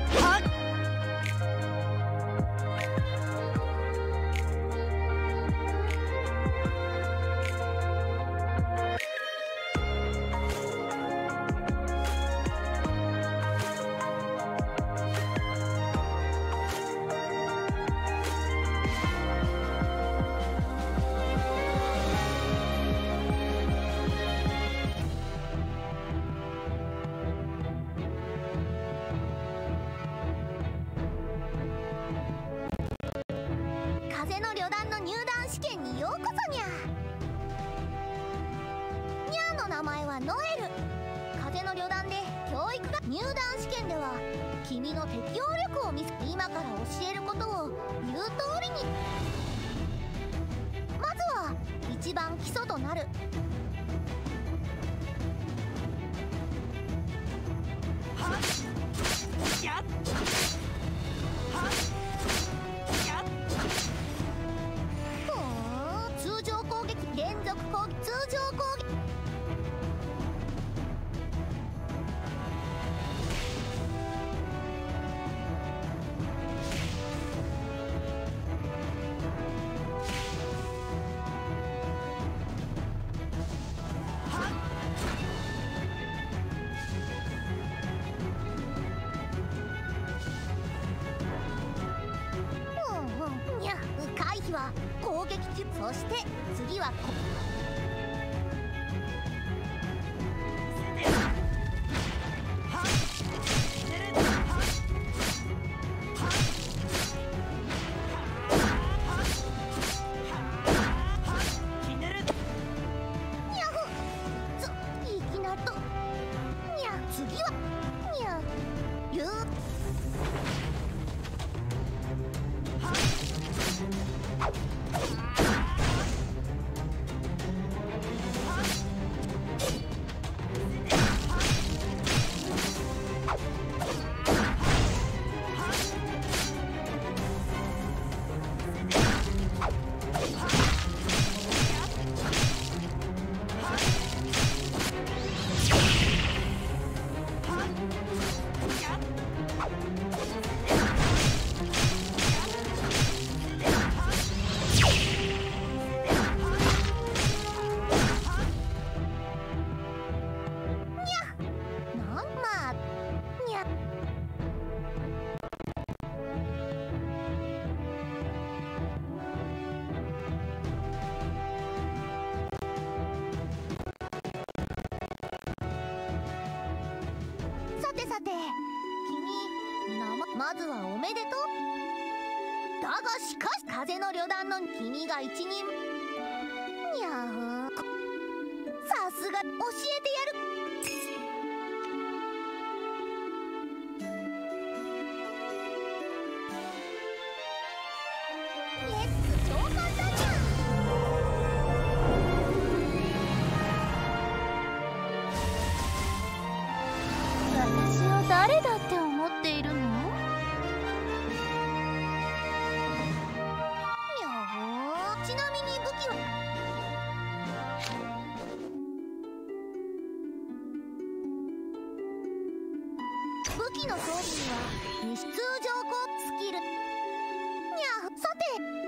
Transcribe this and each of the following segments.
風の旅団の入団試験にようこそにゃ。にゃーの名前はノエル。風の旅団で教育が入団試験では君の適応力を見せ、今から教えることを言う通りに。まずは一番基礎となる通常攻撃、連続攻撃、通常攻撃。にゃ、回避は攻撃中。そして次はにゃふいきなとにゃ。次はにゃゆうさて君まずはおめでとう。だがしかし風の旅団の君が一人にゃー。さすが教えてやる。イエス、超簡単じゃん。私を誰だって思っているの？にゃー。ちなみに武器は武器の装備には通常攻スキル。にゃー。さて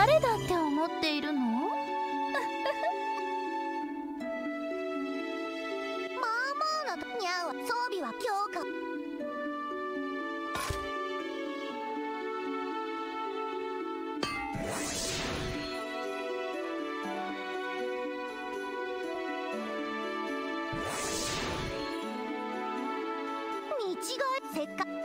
誰だって思っているの？まあまあなとにゃう。装備は強化。見違え、せっか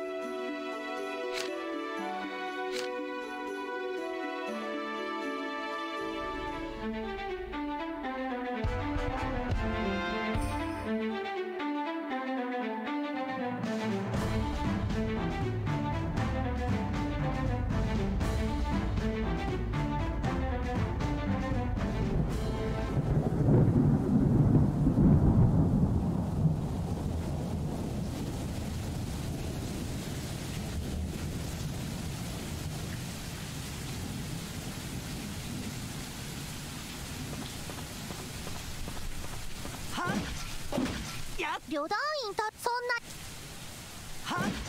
旅団員たそんなはっ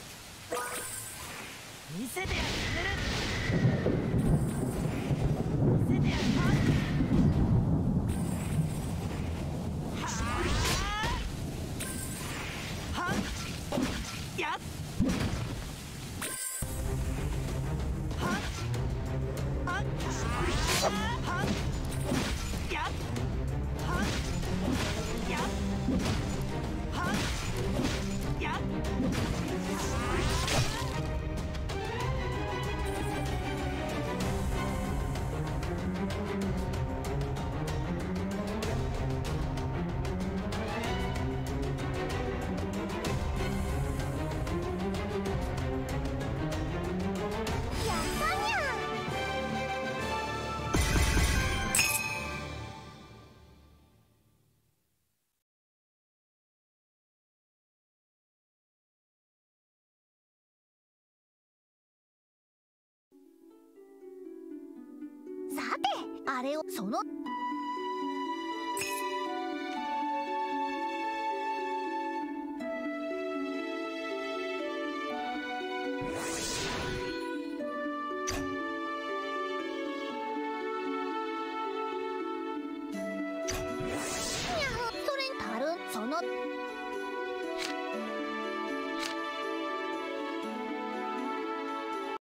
見せてやる見せてやるはっやっはっはっはっやっはっやっはっやっさてあれをそのそれに足るその